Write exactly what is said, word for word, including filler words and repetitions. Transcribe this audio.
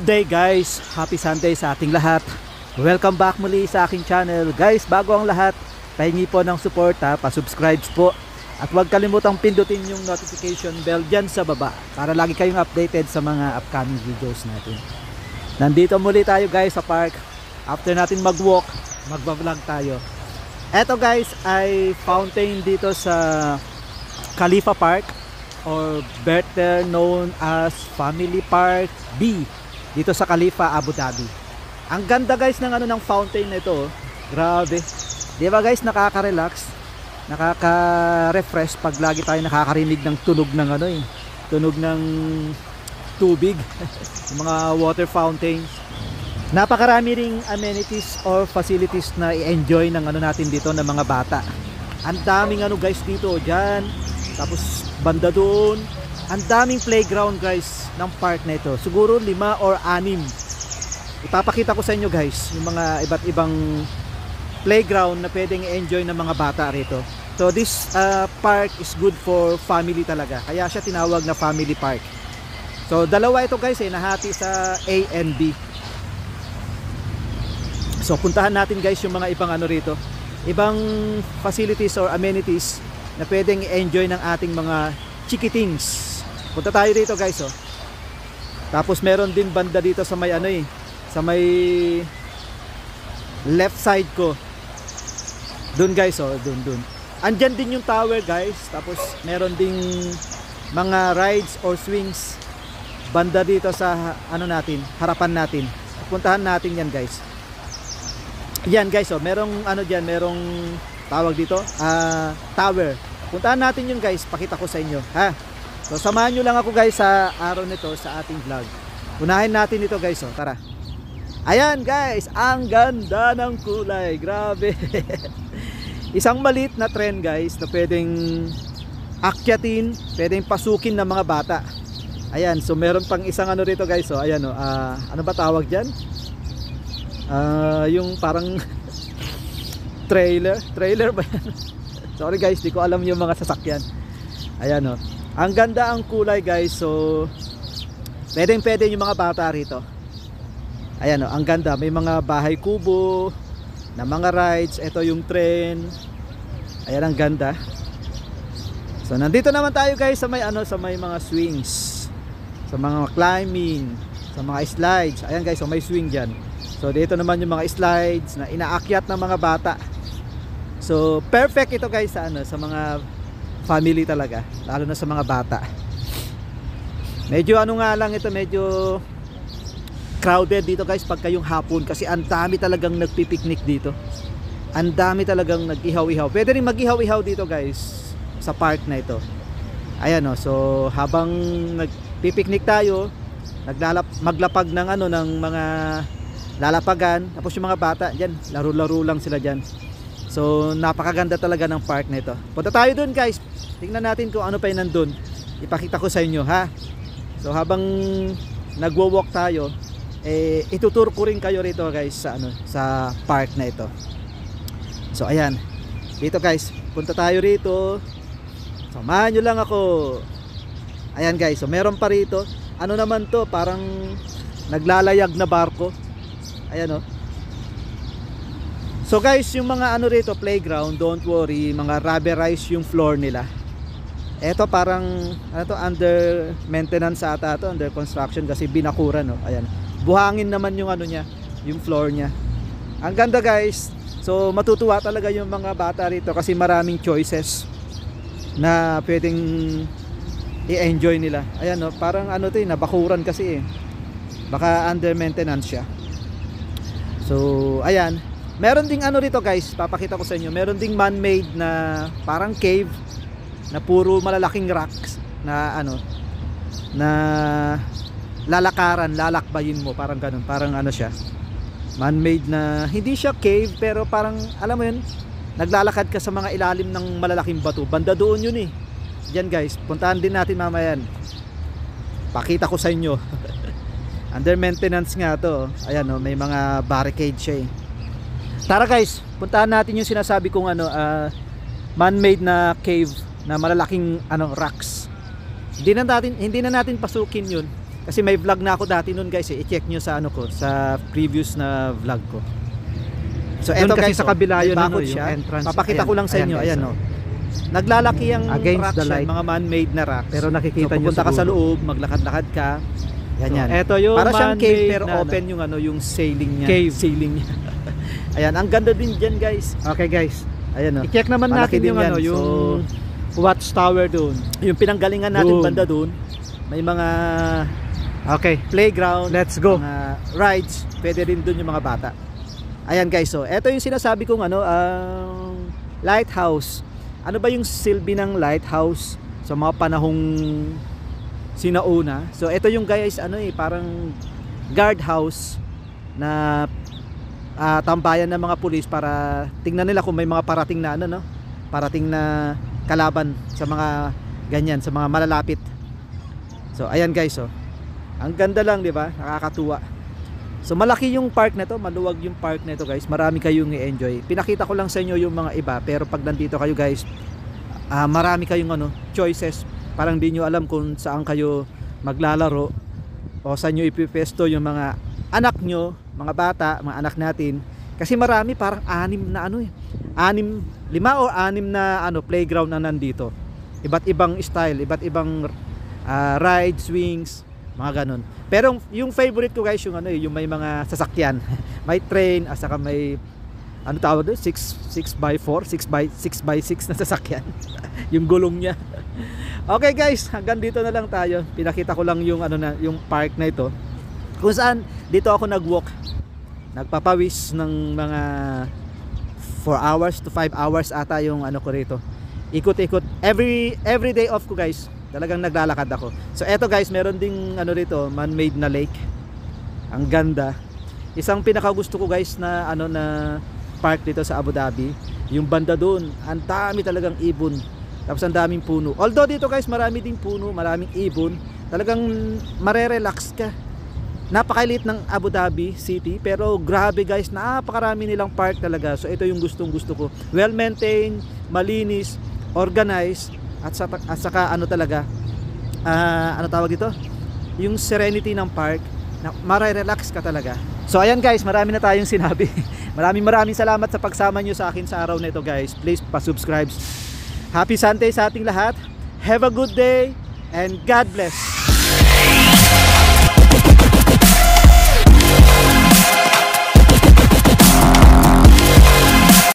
Good day guys, happy Sunday sa ating lahat. Welcome back muli sa aking channel. Guys, bago ang lahat, pahingi po ng suporta, pa-subscribe po. At huwag kalimutang pindutin yung notification bell dyan sa baba para lagi kayong updated sa mga upcoming videos natin. Nandito muli tayo guys sa park. After natin mag-walk, magbablog tayo. Eto guys ay fountain dito sa Khalifa Park, or better known as Family Park B, dito sa Khalifa, Abu Dhabi. Ang ganda guys ng ano ng fountain na ito. Grabe. Di ba guys, nakaka-relax, nakaka-refresh pag lagi tayo nakakarinig ng tunog ng ano eh, tunog ng tubig. Yung mga water fountains. Napakarami ring amenities or facilities na i-enjoy ng ano natin dito ng mga bata. Ang daming ano guys dito, diyan. Tapos banda doon, ang daming playground guys ng park na ito. Siguro lima or anim. Ipapakita ko sa inyo guys yung mga iba't ibang playground na pwedeng i-enjoy ng mga bata rito. So this uh, park is good for family talaga. Kaya siya tinawag na family park. So dalawa ito guys eh, nahati sa A and B. So puntahan natin guys yung mga ibang ano rito, ibang facilities or amenities na pwedeng i-enjoy ng ating mga chikitings. Punta tayo dito guys oh. Tapos meron din banda dito sa may ano eh, sa may left side ko. Doon guys oh, doon doon. Andyan din yung tower guys. Tapos meron ding mga rides or swings banda dito sa ano natin, harapan natin. Puntahan natin yan guys. Yan guys oh, merong ano diyan, merong tawag dito, uh, tower. Puntahan natin yun guys, pakita ko sa inyo ha. So samahan nyo lang ako guys sa araw nito sa ating vlog. Unahin natin ito guys oh, tara. Ayan guys, ang ganda ng kulay, grabe. Isang maliit na trend guys na pwedeng akyatin, pwedeng pasukin ng mga bata. Ayan, so meron pang isang ano rito guys oh, ayan oh, uh, ano ba tawag dyan? Uh, yung parang trailer, trailer ba yan? Sorry guys, di ko alam yung mga sasakyan. Ayan oh. Ang ganda ang kulay guys. So pwedeng pwede yung mga bata rito. Ayan oh, ang ganda. May mga bahay kubo na mga rides. Ito yung train. Ayan, ang ganda. So nandito naman tayo guys sa may ano, sa may mga swings, sa mga climbing, sa mga slides. Ayan guys, so may swing dyan. So dito naman yung mga slides na inaakyat ng mga bata. So perfect ito guys sa ano, sa mga family talaga, lalo na sa mga bata. Medyo ano nga lang ito, medyo crowded dito guys pagka yung hapon kasi ang dami talagang nagpipiknik dito. Ang dami talagang nag-ihaw-ihaw. Pwede rin mag-ihaw-ihaw dito guys sa park na ito. Ayan oh, so habang nagpipiknik tayo, naglalap maglapag ng ano ng mga lalapagan, tapos yung mga bata diyan, laro-laro lang sila diyan. So napakaganda talaga ng park na ito. Punta tayo dun guys. Tingnan natin kung ano pa yung nandun. Ipakita ko sa inyo ha. So habang nagwo-walk tayo, eh itutur ko rin kayo rito guys sa ano, sa park na ito. So ayan. Dito guys, punta tayo rito. Samahan nyo lang ako. Ayan guys, so meron pa rito. Ano naman to? Parang naglalayag na barko. Ayan oh. So guys, yung mga ano rito, playground, don't worry, mga rubberized yung floor nila. Eto parang ano to, under maintenance ata to, under construction kasi binakuran no. Ayan. Buhangin naman yung ano niya, yung floor niya. Ang ganda guys. So matutuwa talaga yung mga bata rito kasi maraming choices na pwedeng i-enjoy nila. Ayan no, parang ano to, eh, nabakuran kasi eh. Baka under maintenance siya. So ayan. Meron ding ano rito guys, papakita ko sa inyo. Meron ding man-made na parang cave na puro malalaking rocks na ano, na lalakaran, lalakbayin mo, parang ganun, parang ano siya. Man-made na hindi siya cave pero parang alam mo yun, naglalakad ka sa mga ilalim ng malalaking bato. Banda doon yun eh. Diyan guys, puntahan din natin mamaya yan. Pakita ko sa inyo. Under maintenance nga to. Ayan oh, may mga barricade siya eh. Tara guys, puntahan natin yung sinasabi kong ano, uh, man-made na cave na malalaking ano, rocks. Hindi na natin hindi na natin pasukin 'yun. Kasi may vlog na ako dati noon guys, eh. I-check nyo sa ano ko, sa previous na vlog ko. So eto guys, sa kabila yun, ano, yung siya. entrance. Papakita Ayan, ko lang sa ayan, inyo, guys, ayan oh. oh. Naglalaki ang Against rocks the yan, light. mga man-made na rocks. Pero nakikita so, nyo pupunta ka sa siguro. loob, maglakad-lakad ka. Yan So, yan. eto yung para siyang cave man-made pero na, open yung ano, yung sailing niya. Cave. Sailing niya. Ayan, ang ganda din diyan guys. Okay guys. Ayan oh. I-check naman Malaki natin din yung yan. ano, yung So, watchtower doon. yung pinanggalingan natin Doon. banda doon. May mga Okay, playground, let's go. mga rides, pwede rin doon yung mga bata. Ayan guys, so eto yung sinasabi kong ano, ang lighthouse. Ano ba yung silbi ng lighthouse sa mga panahong sinauna? So eto yung guys, ano eh, parang guardhouse na uh, tambayan ng mga pulis para tingnan nila kung may mga parating na ano, no? Parating na kalaban sa mga ganyan, sa mga malalapit. So ayan guys, oh. Ang ganda lang, di ba? Nakakatuwa. So malaki yung park na to, maluwag yung park na to guys. Marami kayong i-enjoy. Pinakita ko lang sa inyo yung mga iba, pero pag nandito kayo guys, uh, marami kayong ano, choices. Parang di nyo alam kung saan kayo maglalaro o saan nyo ipipesto yung mga anak nyo, mga bata, mga anak natin. Kasi marami, parang anim na ano eh. Anim, lima o anim na ano, playground na nandito. Iba't ibang style, iba't ibang uh, ride, swings, mga ganon. Pero yung favorite ko guys, yung ano eh, yung may mga sasakyan. May train, at saka may ano tawag doon, six by four, six by six na sasakyan. Yung gulong niya. Okay guys, hanggang dito na lang tayo. Pinakita ko lang yung ano na, yung park na ito. Kung saan dito ako nag-walk. Nagpapawis ng mga four hours to five hours ata yung ano ko rito. Ikot-ikot. Every every day off ko guys. Talagang naglalakad ako. So eto guys, meron ding ano rito, man-made na lake. Ang ganda. Isang pinakagusto ko guys na ano na park dito sa Abu Dhabi, yung banda doon, ang dami talagang ibon. Tapos ang daming puno. Although dito guys, marami ding puno, maraming ibon. Talagang marerelax ka. Napakaliit ng Abu Dhabi City, pero grabe guys, napakarami nilang park talaga. So ito yung gustong gusto ko. Well maintained, malinis, organized. At saka, at saka ano talaga, uh, ano tawag ito? Yung serenity ng park, na mare-relax ka talaga. So ayan guys, marami na tayong sinabi. Maraming maraming salamat sa pagsama nyo sa akin sa araw na ito guys. Please pa-subscribe. Happy Sunday sa ating lahat. Have a good day and God bless.